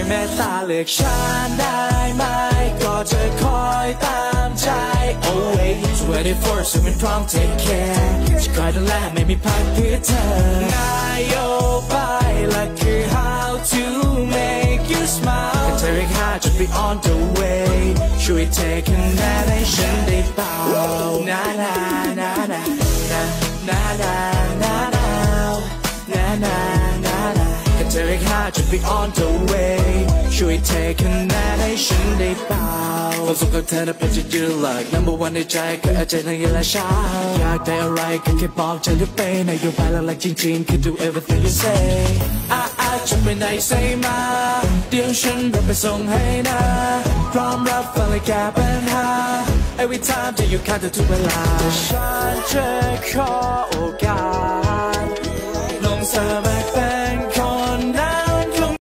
เมตตาเลือกฉันได้ไหมก็จะคอยตามใจ Always 24/7 พร้อม take care จะคอยดูแลไม่มีพักเพื่อเธอนโยบายหลักคือ how to make you smile เธอเรียกหาจะ be on the way ช่วยเทคะแนนให้ฉันได้เปล่านานานานานานานานานานานานาเธอเรียกหาจะ be on the way ช่วยเทคะแนนให้ฉันได้เปล่าความสุขกับเธอน่ะเป็นจุดยืนหลัก number one ในใจก็อาจจะในและช้าอยากได้อะไรก็แค่บอกฉันจะไปนโยบายหลักๆจริงๆคือ do everything you say จะไปไหน say มาเดี๋ยวฉันรับไปส่งให้นะพร้อมรับฟังและแก้ปัญหา every time ที่อยู่ข้างเธอทุกเวลาฉันจะขอโอกาสลงสมัคร